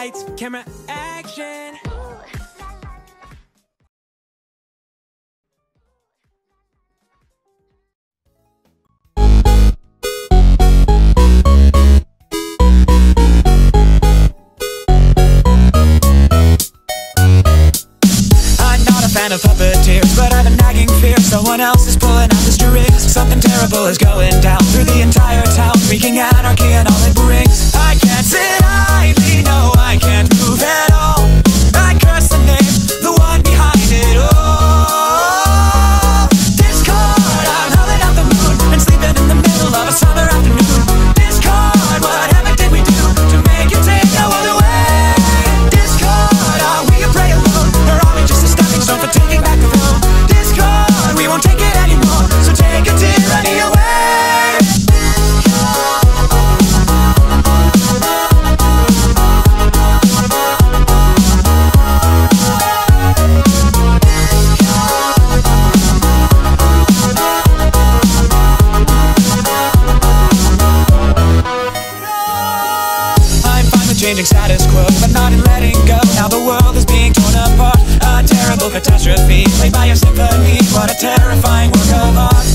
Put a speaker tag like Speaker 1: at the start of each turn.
Speaker 1: Lights, camera, action. Fan of puppeteers, but I have a nagging fear someone else is pulling out the strings. Something terrible is going down through the entire town, wreaking anarchy and all it brings. I can't sit idly, no, I can't move at all. I curse the name, the one behind it all. Discord, I'm howling out the moon and sleeping in the middle of a summer afternoon. Discord, whatever did we do to make you take our world away? Discord, are we a prey alone, or are we just a stepping stone for taking back the throne? Discord, we won't take it anymore, so take a tyranny away. Changing status quo, but not in letting go. Now the world is being torn apart, a terrible catastrophe played by a symphony. What a terrifying work of art.